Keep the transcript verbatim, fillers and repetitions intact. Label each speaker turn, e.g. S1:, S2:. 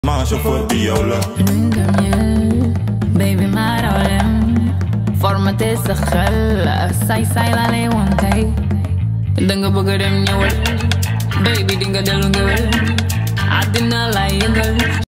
S1: Man chauffeur bi yow la
S2: luñ gëm yëpp baby maa raw leen formaté sa xel say say la lay woon tey danga bëgg dem ñëwal baby dinga dellu ngewel àddina lay yëngal